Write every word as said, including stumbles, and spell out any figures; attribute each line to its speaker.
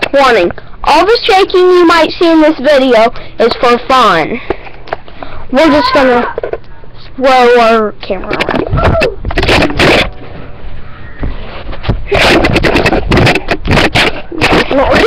Speaker 1: Warning, all the shaking you might see in this video is for fun. We're just gonna swirl our camera around.